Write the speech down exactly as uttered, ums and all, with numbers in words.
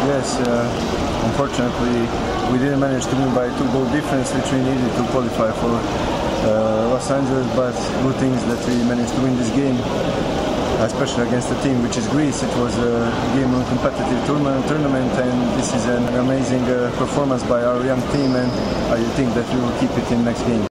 Yes, uh, unfortunately we didn't manage to win by two goal difference, which we needed to qualify for uh, Los Angeles, but good things that we managed to win this game, especially against a team which is Greece. It was a game on competitive tournament, tournament and this is an amazing uh, performance by our young team, and I think that we will keep it in next game.